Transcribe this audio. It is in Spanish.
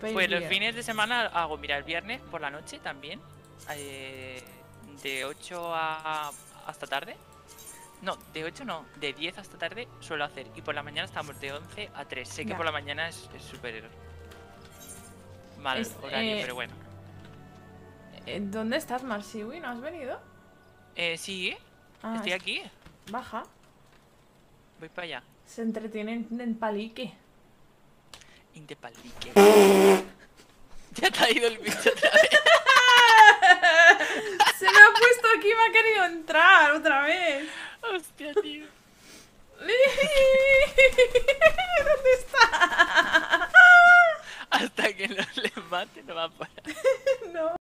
Pues los fines de semana hago, mira, el viernes por la noche también. De 8 hasta tarde. No, de 8 no, de 10 hasta tarde suelo hacer. Y por la mañana estamos de 11 a 3. Sé que Ya. por la mañana es súper mal horario, pero bueno. ¿Dónde estás, Marsiwi? ¿No has venido? Sí, Ah, estoy aquí. Baja. Voy para allá. Se entretienen en palique. Indepalique. Ya te ha ido el bicho otra vez. Se me ha puesto aquí y me ha querido entrar otra vez. Hostia, tío. ¿Dónde está? Hasta que no le mate no va a parar. No.